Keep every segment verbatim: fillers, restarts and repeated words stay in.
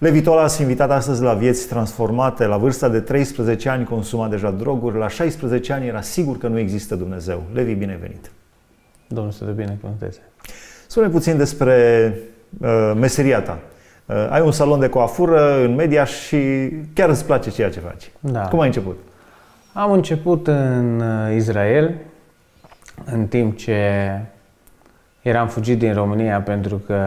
Levi Tolas, invitat astăzi la Vieți Transformate. La vârsta de treisprezece ani consuma deja droguri, la șaisprezece ani era sigur că nu există Dumnezeu. Levi, bine venit! Domnul să te binecuvânteze! Spune puțin despre uh, meseria ta. Uh, ai un salon de coafură în Mediaș și chiar îți place ceea ce faci. Da. Cum ai început? Am început în Israel, în timp ce eram fugit din România pentru că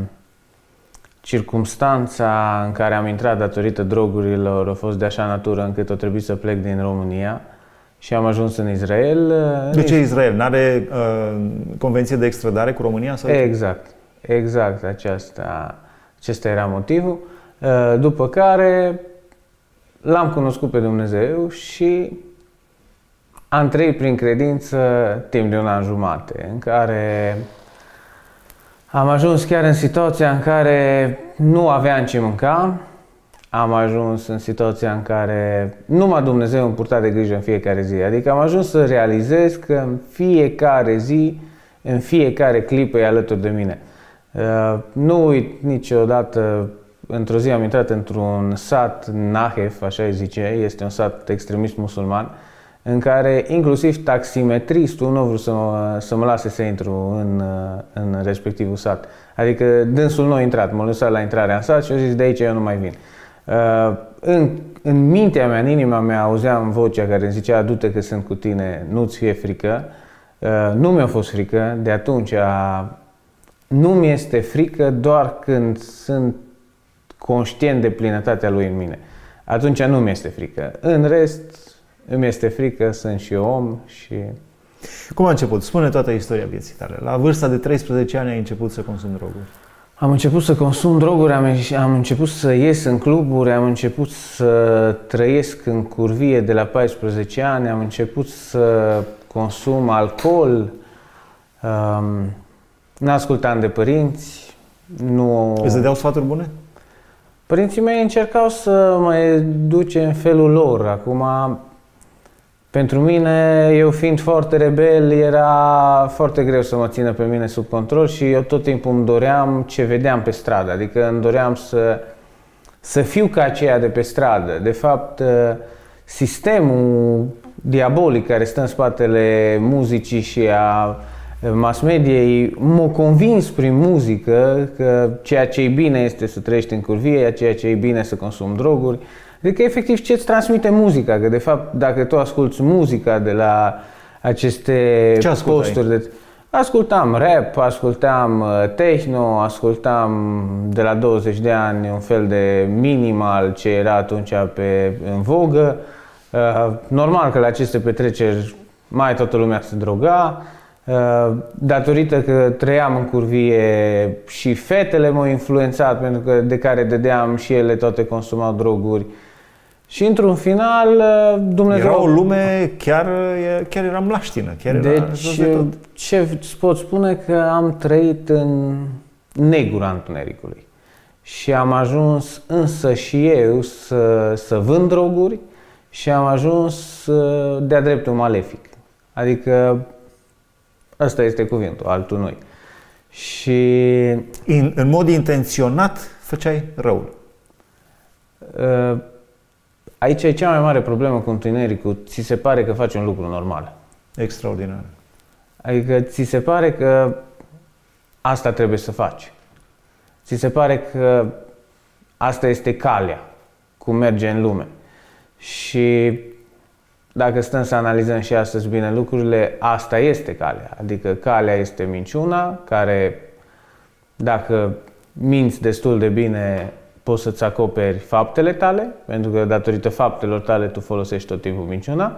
circumstanța în care am intrat datorită drogurilor a fost de așa natură încât a trebuit să plec din România și am ajuns în Israel. De ce Israel? N-are uh, convenție de extradare cu România? Sau exact, exact, aceasta, acesta era motivul. Uh, după care l-am cunoscut pe Dumnezeu și am trăit prin credință timp de un an jumate, în care am ajuns chiar în situația în care nu aveam ce mânca, am ajuns în situația în care numai Dumnezeu îmi purta de grijă în fiecare zi. Adică am ajuns să realizez că în fiecare zi, în fiecare clipă e alături de mine. Nu uit niciodată, într-o zi am intrat într-un sat, Nahef, așa îi zice, este un sat extremist musulman, în care inclusiv taximetristul nu a vrut să mă, să mă lase să intru în, în respectivul sat. Adică dânsul nu a intrat, m-a lăsat la intrarea în sat și a zis de aici eu nu mai vin. Uh, în, în mintea mea, în inima mea, auzeam vocea care îmi zicea du-te că sunt cu tine, nu-ți fie frică. Uh, nu mi-a fost frică, de atunci nu mi este frică doar când sunt conștient de plinătatea Lui în mine. Atunci nu mi este frică. În rest, îmi este frică, sunt și eu om și... Cum a început? Spune toată istoria vieții tale. La vârsta de treisprezece ani ai început să consumi droguri. Am început să consum droguri, am, am început să ies în cluburi, am început să trăiesc în curvie de la paisprezece ani, am început să consum alcool, um, n-ascultam de părinți, nu... Îți dădeau sfaturi bune? Părinții mei încercau să mă educe în felul lor. Acum, pentru mine, eu fiind foarte rebel, era foarte greu să mă țină pe mine sub control și eu tot timpul îmi doream ce vedeam pe stradă. Adică îmi doream să, să fiu ca aceia de pe stradă. De fapt, sistemul diabolic care stă în spatele muzicii și a mass mediei m-a convins prin muzică că ceea ce e bine este să trăiești în curvie, ceea ce e bine să consumi droguri. Adică, efectiv, ce îți transmite muzica? Că, de fapt, dacă tu asculți muzica de la aceste posturi de... Ascultam rap, ascultam techno, ascultam de la douăzeci de ani un fel de minimal ce era atunci pe, în vogă. Normal că la aceste petreceri mai toată lumea se droga. Datorită că trăiam în curvie și fetele m-au influențat pentru că de care dădeam și ele toate consumau droguri. Și într-un final Dumnezeu... Era o lume, chiar, chiar era mlaștină, chiar era deci, de ce îți pot spune că am trăit în negura întunericului. Și am ajuns însă și eu să, să vând droguri și am ajuns de-a dreptul malefic. Adică ăsta este cuvântul, altul noi. Și... In, în mod intenționat făceai răul. Uh, Aici e cea mai mare problemă cu întunericul. Ți se pare că faci un lucru normal. Extraordinar. Adică ți se pare că asta trebuie să faci. Ți se pare că asta este calea cum merge în lume. Și dacă stăm să analizăm și astăzi bine lucrurile, asta este calea. Adică calea este minciuna, care dacă minți destul de bine, poți să-ți acoperi faptele tale, pentru că datorită faptelor tale tu folosești tot timpul minciuna.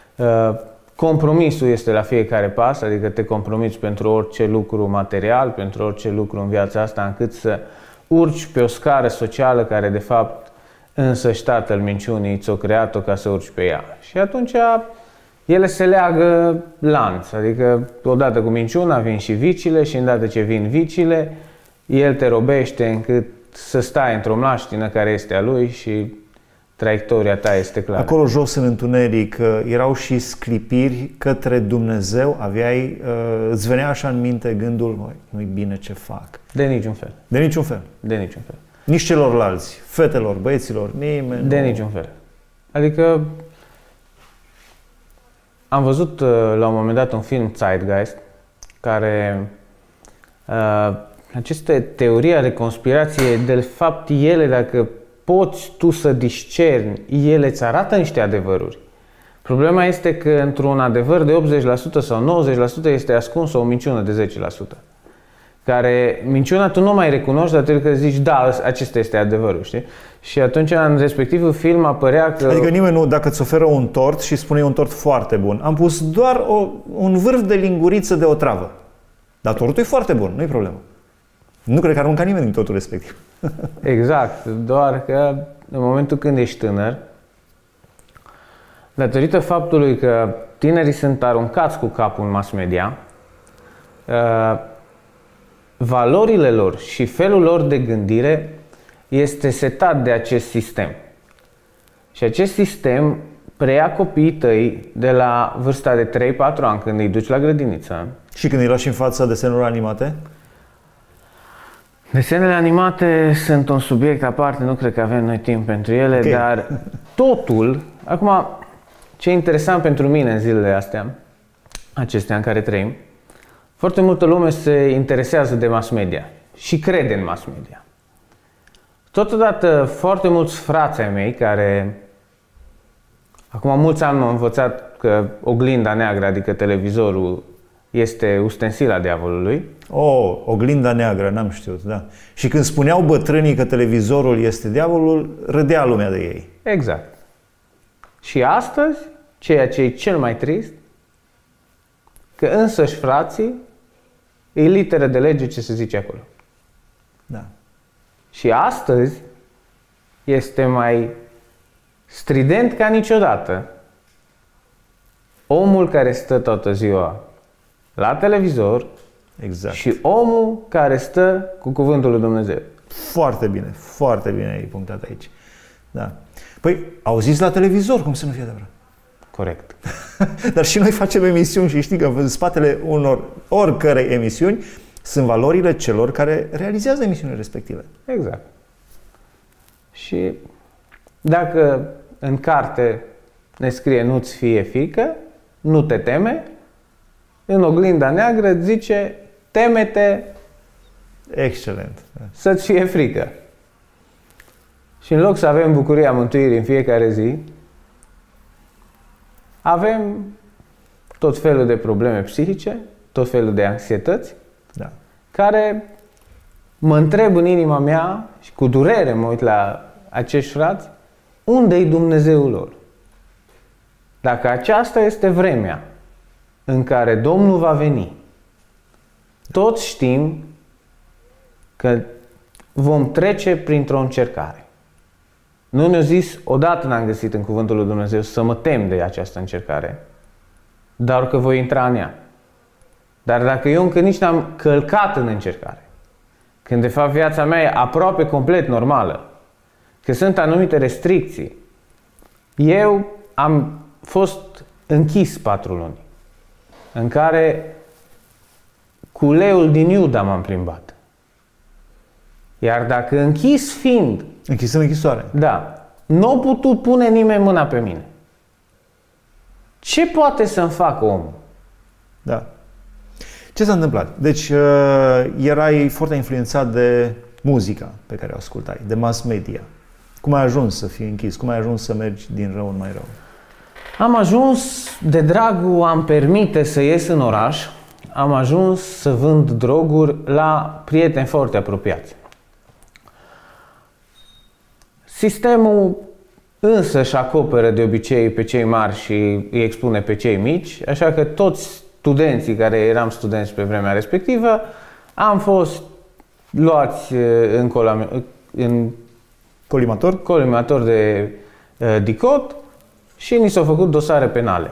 Compromisul este la fiecare pas, adică te compromiți pentru orice lucru material, pentru orice lucru în viața asta, încât să urci pe o scară socială care de fapt însăși tatăl minciunii ți-o creat-o ca să urci pe ea. Și atunci ele se leagă lanț, adică odată cu minciuna vin și vicile și îndată ce vin vicile, el te robește încât să stai într-o mlaștină care este a lui și traiectoria ta este clară. Acolo jos în întuneric erau și sclipiri către Dumnezeu? Aveai, îți venea așa în minte gândul, nu-i bine ce fac? De niciun fel. De niciun fel? De niciun fel. Nici celorlalți, fetelor, băieților, nimeni. De niciun fel. Adică am văzut la un moment dat un film Zeitgeist care uh, aceste teorii ale conspirației, de fapt ele, dacă poți tu să discerni, ele îți arată niște adevăruri. Problema este că într-un adevăr de optzeci la sută sau nouăzeci la sută este ascunsă o minciună de zece la sută. Care minciuna tu nu mai recunoști, dar trebuie că zici, da, acesta este adevărul, știi? Și atunci în respectivul film apărea că... Adică nimeni nu, dacă îți oferă un tort și spune un tort foarte bun, am pus doar o, un vârf de linguriță de otravă. Dar tortul e foarte bun, nu e problemă. Nu cred că ar mânca nimeni din tortul respectiv. Exact, doar că în momentul când ești tânăr, datorită faptului că tinerii sunt aruncați cu capul în mass media, valorile lor și felul lor de gândire este setat de acest sistem. Și acest sistem preia copiii tăi de la vârsta de trei patru ani, când îi duci la grădiniță. Și când îi lași în fața desenurilor animate? Desenele animate sunt un subiect aparte, nu cred că avem noi timp pentru ele, okay. Dar totul, acum, ce e interesant pentru mine în zilele astea, acestea în care trăim, foarte multă lume se interesează de mass media și crede în mass media. Totodată, foarte mulți frații ai mei care, acum mulți ani m-au învățat că oglinda neagră, adică televizorul, este ustensila diavolului. Oh, oglinda neagră, n-am știut, da. Și când spuneau bătrânii că televizorul este diavolul, râdea lumea de ei. Exact. Și astăzi, ceea ce e cel mai trist, că însăși frații, e literă de lege ce se zice acolo. Da. Și astăzi este mai strident ca niciodată omul care stă toată ziua la televizor, exact. Și omul care stă cu cuvântul lui Dumnezeu. Foarte bine, foarte bine ai punctat aici. Da. Păi, auziți la televizor, cum să nu fie adevărat? Corect. Dar și noi facem emisiuni și știi că în spatele unor oricărei emisiuni sunt valorile celor care realizează emisiunile respective. Exact. Și dacă în carte ne scrie nu-ți fie frică, nu te teme, în oglinda neagră îți zice teme-te. Excelent. Să-ți fie frică. Și în loc să avem bucuria mântuirii în fiecare zi, avem tot felul de probleme psihice, tot felul de anxietăți, da. Care mă întreb în inima mea și cu durere mă uit la acești frați, unde-i Dumnezeul lor? Dacă aceasta este vremea în care Domnul va veni, toți știm că vom trece printr-o încercare. Nu ne-a zis, odată n-am găsit în cuvântul lui Dumnezeu să mă tem de această încercare, dar că voi intra în ea. Dar dacă eu încă nici n-am călcat în încercare, când de fapt viața mea e aproape complet normală, că sunt anumite restricții, eu am fost închis patru luni, în care cu uleiul din Iuda m-am plimbat. Iar dacă închis fiind, închis în închisoare. Da, nu a putut pune nimeni mâna pe mine. Ce poate să-mi facă omul? Da. Ce s-a întâmplat? Deci erai foarte influențat de muzica pe care o ascultai, de mass media. Cum ai ajuns să fii închis? Cum ai ajuns să mergi din rău în mai rău? Am ajuns, de dragul am permite să ies în oraș, am ajuns să vând droguri la prieteni foarte apropiați. Sistemul însă își acoperă de obicei pe cei mari și îi expune pe cei mici, așa că toți studenții care eram studenți pe vremea respectivă am fost luați în, colam- în colimator, colimator de uh, dicot și ni s-au făcut dosare penale.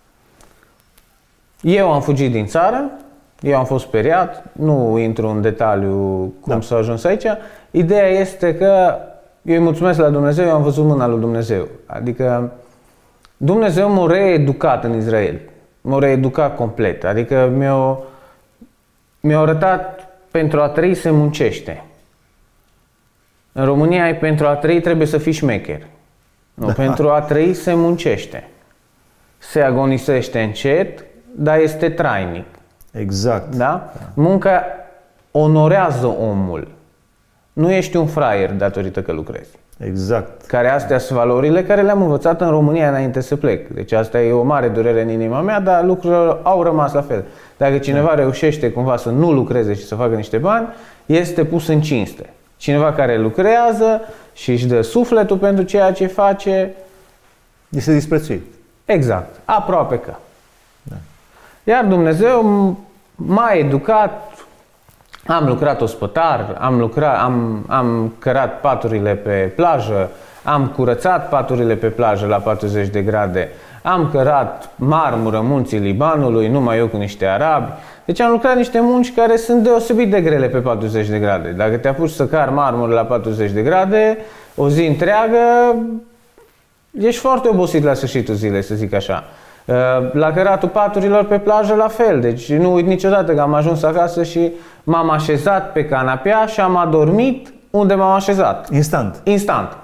Eu am fugit din țară, eu am fost speriat, nu intru în detaliu cum da. s-a ajuns aici. Ideea este că eu îi mulțumesc la Dumnezeu, eu am văzut mâna lui Dumnezeu. Adică Dumnezeu m-a reeducat în Israel. M-a reeducat complet. Adică mi-a, mi-a arătat pentru a trăi se muncește. În România, pentru a trăi trebuie să fii șmecher. Nu, da. Pentru a trăi se muncește. Se agonisește încet, dar este trainic. Exact. Da? Munca onorează omul. Nu ești un fraier datorită că lucrezi. Exact. Care astea sunt valorile care le-am învățat în România înainte să plec. Deci asta e o mare durere în inima mea, dar lucrurile au rămas la fel. Dacă cineva da. reușește cumva să nu lucreze și să facă niște bani, este pus în cinste. Cineva care lucrează și își dă sufletul pentru ceea ce face, este disprețuit. Exact. Aproape că. Da. Iar Dumnezeu m-a educat. Am lucrat ospătar, am, lucrat, am, am cărat paturile pe plajă, am curățat paturile pe plajă la patruzeci de grade, am cărat marmură munții Libanului, numai eu cu niște arabi. Deci am lucrat niște munci care sunt deosebit de grele pe patruzeci de grade. Dacă te apuci să cari marmură la patruzeci de grade, o zi întreagă, ești foarte obosit la sfârșitul zilei, să zic așa. La căratul paturilor pe plajă la fel, deci nu uit niciodată că am ajuns acasă și m-am așezat pe canapea și am adormit unde m-am așezat. Instant. Instant.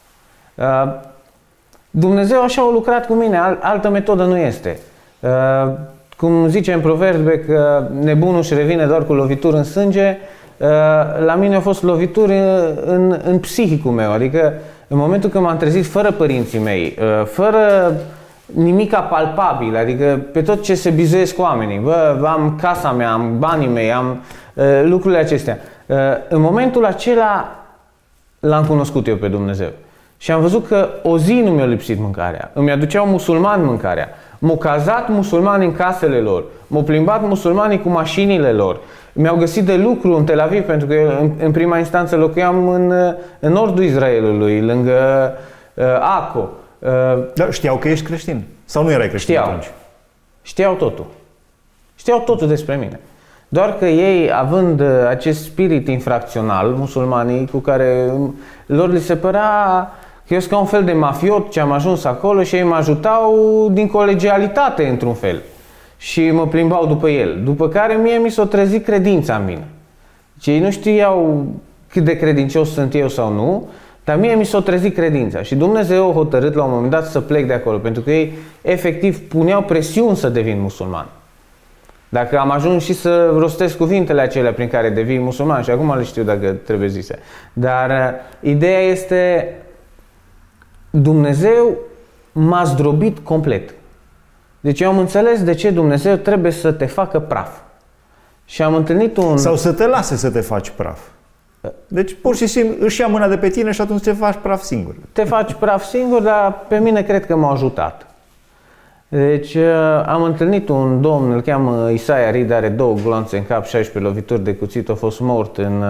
Dumnezeu așa a lucrat cu mine, altă metodă nu este. Cum zice în proverbe că nebunul își revine doar cu lovituri în sânge, la mine au fost lovituri în, în psihicul meu, adică în momentul când m-am trezit fără părinții mei, fără nimica palpabil, adică pe tot ce se bizuiesc oamenii. Bă, am casa mea, am banii mei, am uh, lucrurile acestea. Uh, în momentul acela l-am cunoscut eu pe Dumnezeu. Și am văzut că o zi nu mi-a lipsit mâncarea. Îmi aduceau musulmani mâncarea. M-au cazat musulmani în casele lor. M-au plimbat musulmanii cu mașinile lor. Mi-au găsit de lucru în Tel Aviv, pentru că eu în, în prima instanță locuiam în, în nordul Israelului, lângă uh, Aco. Dar știau că ești creștin? Sau nu erai creștin știau. atunci? Știau totul. Știau totul despre mine. Doar că ei, având acest spirit infracțional, musulmanii, cu care lor li se părea că eu sunt ca un fel de mafiot ce am ajuns acolo și ei mă ajutau din colegialitate într-un fel. Și mă plimbau după el. După care mie mi s-a trezit credința în mine. Deci ei nu știau cât de credincios sunt eu sau nu, dar mie mi s-a trezit credința și Dumnezeu a hotărât la un moment dat să plec de acolo, pentru că ei efectiv puneau presiuni să devin musulman. Dacă am ajuns și să rostesc cuvintele acelea prin care devii musulman, și acum le știu dacă trebuie zise. Dar uh, ideea este, Dumnezeu m-a zdrobit complet. Deci eu am înțeles de ce Dumnezeu trebuie să te facă praf. Și am întâlnit un... Sau să te lase să te faci praf. Deci pur și simplu își ia mâna de pe tine și atunci te faci praf singur. Te faci praf singur, dar pe mine cred că m-a ajutat. Deci am întâlnit un domn, îl cheamă Isaia Rid, are două glonțe în cap, șaisprezece lovituri de cuțit, a fost mort în...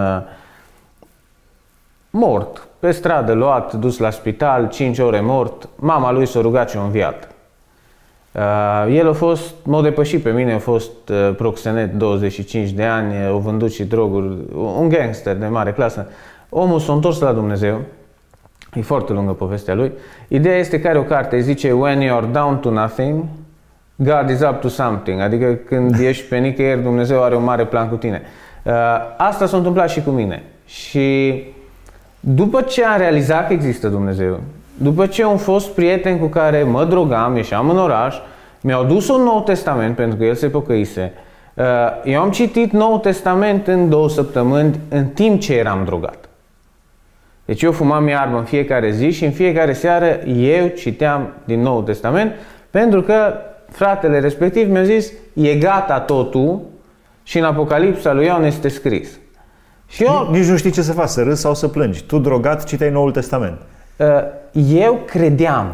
Mort, pe stradă, luat, dus la spital, cinci ore mort, mama lui s-a rugat și a înviat. Uh, el a fost, m-a depășit pe mine, a fost uh, proxenet douăzeci și cinci de ani, a vândut și droguri, un gangster de mare clasă. Omul s-a întors la Dumnezeu, e foarte lungă povestea lui. Ideea este că are o carte, zice When you are down to nothing, God is up to something, adică când ești pe nicăieri, Dumnezeu are un mare plan cu tine. Uh, asta s-a întâmplat și cu mine. Și după ce am realizat că există Dumnezeu, după ce un fost prieten cu care mă drogam, ieșeam în oraș, mi-au dus un Nou Testament, pentru că el se pocăise. Eu am citit Noul Testament în două săptămâni, în timp ce eram drogat. Deci eu fumam iarbă în fiecare zi și în fiecare seară eu citeam din Noul Testament, pentru că fratele respectiv mi-a zis, e gata totul și în Apocalipsa lui Ioan este scris. Și eu... Nici nu știi ce să faci, să râzi sau să plângi. Tu drogat citeai Noul Testament. Eu credeam.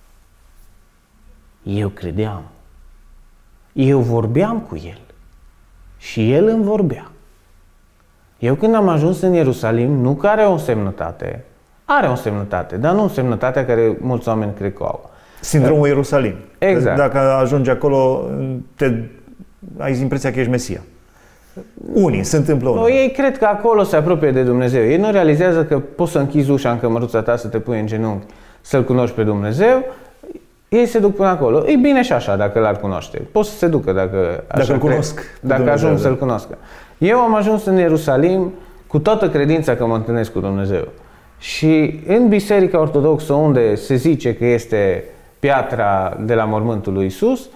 Eu credeam. Eu vorbeam cu el. Și el îmi vorbea. Eu când am ajuns în Ierusalim, nu că are o însemnătate, are o însemnătate, dar nu însemnătatea care mulți oameni cred că au. Sindromul Ierusalim. Exact. Dacă ajungi acolo, te, ai impresia că ești Mesia. Unii se întâmplă unul. Ei cred că acolo se apropie de Dumnezeu. Ei nu realizează că poți să închizi ușa în cămăruța ta, să te pui în genunchi, să-L cunoști pe Dumnezeu. Ei se duc până acolo. E bine și așa dacă L-ar cunoaște. Poți să se ducă dacă, dacă îl cunosc. Dacă ajung să-L cunoască. Eu am ajuns în Ierusalim cu toată credința că mă întâlnesc cu Dumnezeu. Și în Biserica Ortodoxă, unde se zice că este piatra de la mormântul lui Iisus,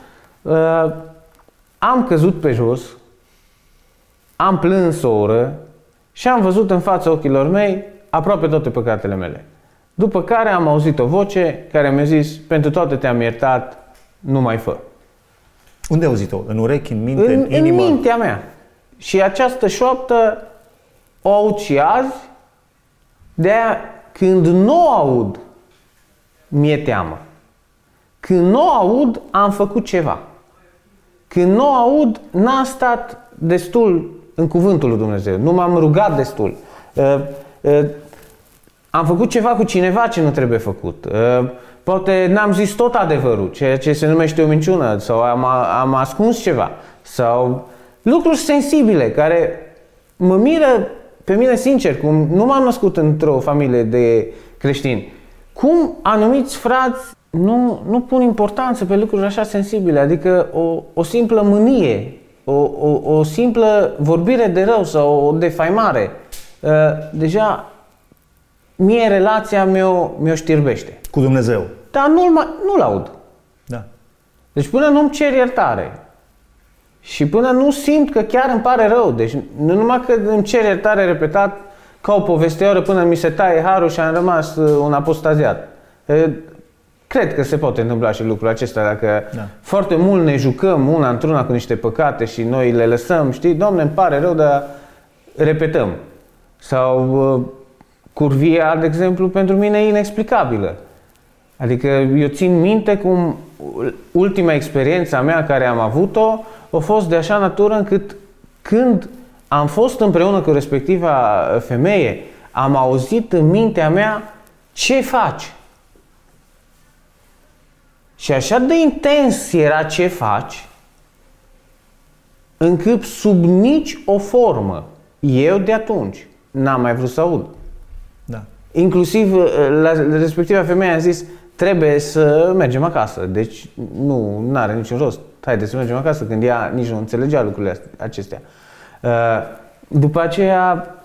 am căzut pe jos, am plâns o oră și am văzut în fața ochilor mei aproape toate păcatele mele. După care am auzit o voce care mi-a zis: pentru toate te-am iertat, nu mai fă. Unde ai auzit-o? În urechi, în minte, în, în inimă? În mintea mea. Și această șoaptă o aud și azi. De-aia, când nu o aud, mi-e teamă. Când nu o aud, am făcut ceva. Când nu o aud, n-am stat destul în cuvântul lui Dumnezeu. Nu m-am rugat destul. Uh, uh, am făcut ceva cu cineva ce nu trebuie făcut. Uh, poate n-am zis tot adevărul, ceea ce se numește o minciună, sau am, am ascuns ceva. Sau lucruri sensibile care mă miră pe mine, sincer, cum nu m-am născut într-o familie de creștini. Cum anumiți frați nu, nu pun importanță pe lucruri așa sensibile, adică o, o simplă mânie, o, o, o simplă vorbire de rău sau o defaimare. Uh, deja mie relația mi-o, mi-o știrbește. Cu Dumnezeu. Dar nu-l, nu-l aud. Da. Deci până nu-mi cer iertare și până nu simt că chiar îmi pare rău, deci nu numai că îmi cer iertare repetat ca o povestioară până mi se taie harul și am rămas un apostaziat. Cred că se poate întâmpla și lucrul acesta dacă da. foarte mult ne jucăm una într-una cu niște păcate și noi le lăsăm, știi, Doamne, îmi pare rău, dar repetăm. Sau curvia, de exemplu, pentru mine e inexplicabilă. Adică eu țin minte cum ultima experiență a mea care am avut-o a fost de așa natură încât când am fost împreună cu respectiva femeie, am auzit în mintea mea: ce faci? Și așa de intens era ce faci, încât sub nici o formă eu de atunci n-am mai vrut să aud. Da. Inclusiv la respectiva femeie am zis: trebuie să mergem acasă, deci nu are niciun rost. Haideți să mergem acasă, când ea nici nu înțelegea lucrurile acestea. După aceea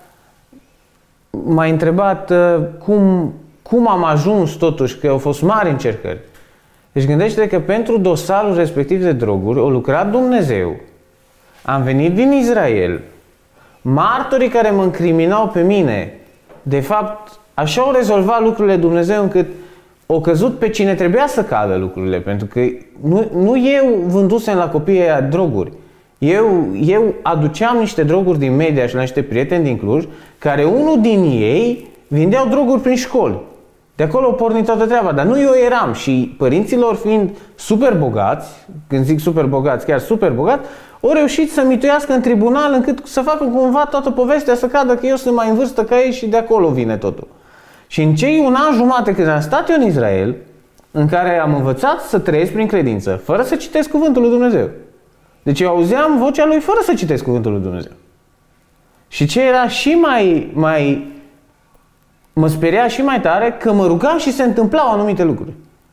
m-a întrebat cum, cum am ajuns totuși, că au fost mari încercări. Deci gândește că pentru dosarul respectiv de droguri a lucrat Dumnezeu. Am venit din Israel. Martorii care mă încriminau pe mine, de fapt, așa au rezolvat lucrurile Dumnezeu încât o căzut pe cine trebuia să cadă lucrurile, pentru că nu, nu eu vândusem la copiii aia droguri. Eu, eu aduceam niște droguri din media și la niște prieteni din Cluj, care unul din ei vindeau droguri prin școli. De acolo a pornit toată treaba, dar nu eu eram. Și părinților fiind super bogați, când zic super bogați, chiar super bogați, au reușit să mituiască în tribunal încât să facă cumva toată povestea să cadă că eu sunt mai în vârstă ca ei și de acolo vine totul. Și în cei un an jumate când am stat eu în Israel, în care am învățat să trăiesc prin credință, fără să citesc cuvântul lui Dumnezeu. Deci eu auzeam vocea lui fără să citesc cuvântul lui Dumnezeu. Și ce era și mai, mai mă speria și mai tare, că mă rugam și se întâmplau anumite lucruri.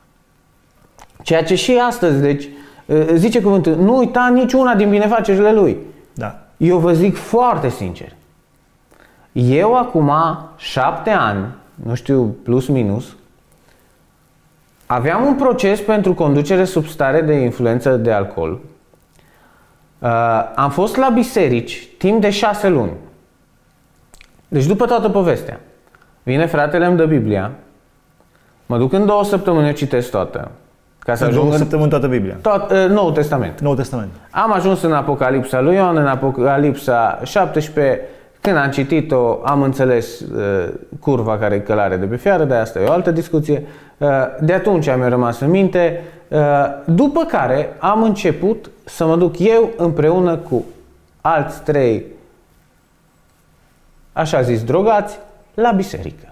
Ceea ce și astăzi, deci, zice cuvântul, nu uita niciuna din binefacerile lui. Da. Eu vă zic foarte sincer, eu acum șapte ani, nu știu, plus minus, aveam un proces pentru conducere sub stare de influență de alcool. Uh, am fost la biserici timp de șase luni. Deci după toată povestea, vine fratele, îmi dă Biblia, mă duc în două săptămâni, eu citesc toată. Ca să în ajung două în săptămâni toată Biblia. Tot, uh, Noul Testament. Noul Testament. Am ajuns în Apocalipsa lui Ioan, în Apocalipsa șaptesprezece. Când am citit-o, am înțeles uh, curva care e călare de pe fiară, de asta e o altă discuție. Uh, de atunci mi-a rămas în minte. Uh, după care am început să mă duc eu împreună cu alți trei, așa zis, drogați, la biserică.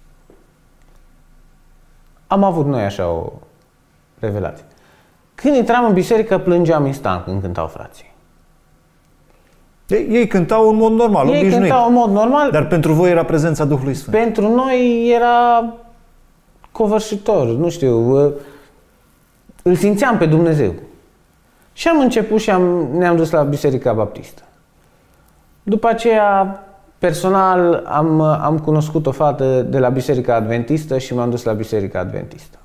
Am avut noi așa o revelație. Când intram în biserică, plângeam instant când cântau frații. Ei, ei cântau în mod normal, Ei obișnuit. cântau în mod normal. Dar pentru voi era prezența Duhului Sfânt. Pentru noi era covârșitor, nu știu, îl simțeam pe Dumnezeu. Și am început și am, ne-am dus la Biserica Baptistă. După aceea, personal am, am cunoscut o fată de la Biserica Adventistă și m-am dus la Biserica Adventistă.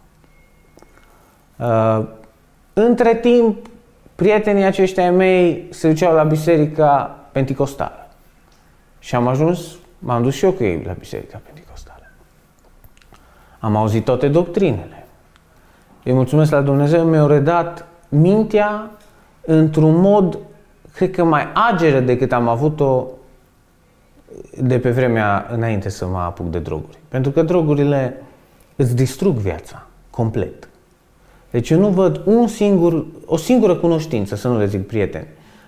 Uh, între timp, prietenii aceștia ai mei se duceau la Biserica Penticostală. Și am ajuns, m-am dus și eu cu ei la Biserica Penticostală. Am auzit toate doctrinele. Îi mulțumesc la Dumnezeu, mi-au redat mintea într-un mod, cred că mai ageră decât am avut-o de pe vremea înainte să mă apuc de droguri. Pentru că drogurile îți distrug viața complet. Deci eu nu văd un singur, o singură cunoștință, să nu le zic prieteni,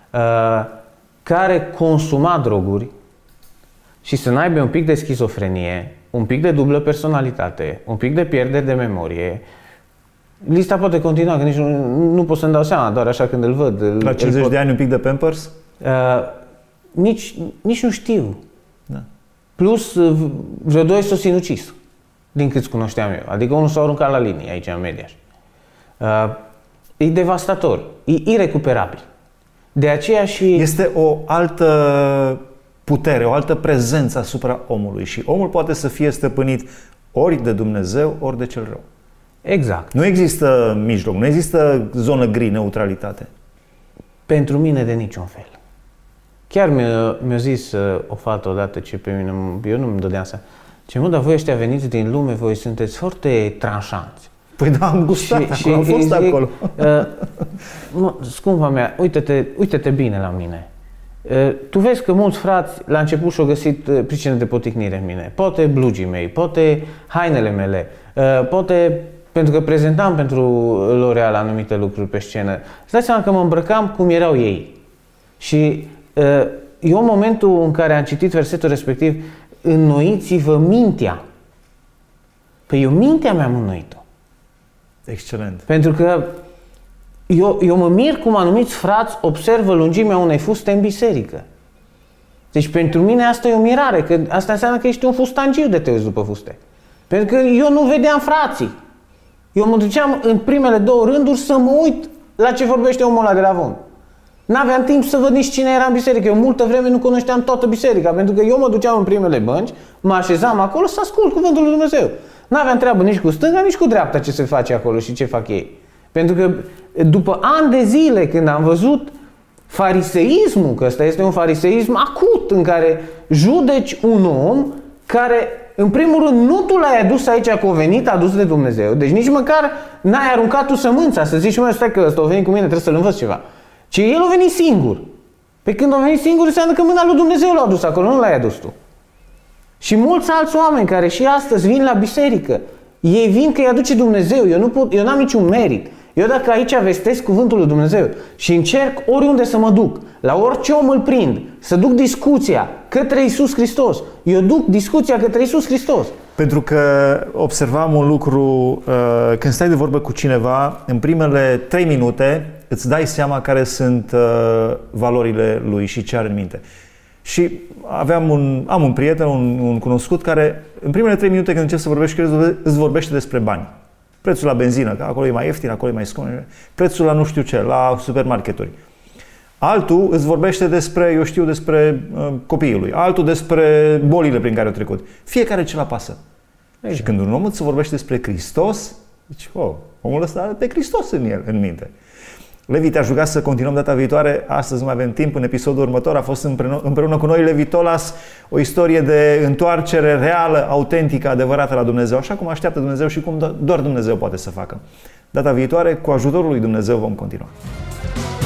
care consuma droguri și să n-aibă un pic de schizofrenie, un pic de dublă personalitate, un pic de pierdere de memorie. Lista poate continua, că nici nu, nu pot să-mi dau seama, doar așa când îl văd. La cincizeci pot... de ani un pic de Pampers? Uh, nici, nici nu știu. Da. Plus vreo doi s-au sinucis, din câți cunoșteam eu. Adică unul s-a aruncat la linie aici în Mediaș. Uh, e devastator, e irecuperabil. De aceea și... Este o altă putere, o altă prezență asupra omului și omul poate să fie stăpânit ori de Dumnezeu, ori de cel rău. Exact. Nu există mijloc, nu există zonă gri, neutralitate. Pentru mine de niciun fel. Chiar mi-a, mi-a zis uh, o fată odată ce pe mine, eu nu-mi dădeam seama, ce mă, dar voi ăștia veniți din lume, voi sunteți foarte tranșanți. Păi da, am gustat, și, acolo, am fost zic, acolo. Uh, mă, scumpa mea, uite-te, uite-te bine la mine. Uh, tu vezi că mulți frați la început și-au găsit uh, pricină de poticnire în mine. Poate blugii mei, poate hainele mele, uh, poate pentru că prezentam pentru L'Oreal anumite lucruri pe scenă. Îți dai seama că mă îmbrăcam cum erau ei. Și uh, eu în momentul în care am citit versetul respectiv, înnoiți-vă mintea. Păi eu mintea mi-am înnoit-o. Excelent. Pentru că eu, eu mă mir cum anumiți frați observă lungimea unei fuste în biserică. Deci pentru mine asta e o mirare, că asta înseamnă că ești un fustangiu de te uiți după fuste. Pentru că eu nu vedeam frații. Eu mă duceam în primele două rânduri să mă uit la ce vorbește omul ăla de la von. N-aveam timp să văd nici cine era în biserică. Eu multă vreme nu cunoșteam toată biserica, pentru că eu mă duceam în primele bănci, mă așezam acolo să ascult cuvântul lui Dumnezeu. N-aveam treabă nici cu stânga, nici cu dreapta ce se face acolo și ce fac ei. Pentru că după ani de zile când am văzut fariseismul, că ăsta este un fariseism acut în care judeci un om care, în primul rând, nu tu l-ai adus aici că a venit adus de Dumnezeu, deci nici măcar n-ai aruncat tu sămânța să zici, mă, stai că ăsta a venit cu mine, trebuie să-l învăț ceva. Ci el a venit singur. Pe când a venit singur înseamnă că mâna lui Dumnezeu l-a adus acolo, nu l-ai adus tu. Și mulți alți oameni care și astăzi vin la biserică, ei vin că îi aduce Dumnezeu, eu nu pot, eu n-am niciun merit. Eu dacă aici vestesc cuvântul lui Dumnezeu și încerc oriunde să mă duc, la orice om îl prind, să duc discuția către Iisus Hristos, eu duc discuția către Iisus Hristos. Pentru că observam un lucru, când stai de vorbă cu cineva, în primele trei minute îți dai seama care sunt valorile lui și ce are în minte. Și aveam un, am un prieten, un, un cunoscut care în primele trei minute când începi să vorbești, îți vorbește despre bani. Prețul la benzină, că acolo e mai ieftin, acolo e mai scump. Prețul la nu știu ce, la supermarketuri. Altul îți vorbește despre, eu știu, despre uh, copiii lui. Altul despre bolile prin care au trecut. Fiecare ce-l apasă. Exact. Și când un om îți vorbește despre Hristos, zici, oh, omul ăsta are pe Hristos în el, în minte. Levi, te-aș ruga să continuăm data viitoare. Astăzi nu mai avem timp. În episodul următor a fost împreună cu noi Levi Tolas o istorie de întoarcere reală, autentică, adevărată la Dumnezeu, așa cum așteaptă Dumnezeu și cum doar Dumnezeu poate să facă. Data viitoare, cu ajutorul lui Dumnezeu, vom continua.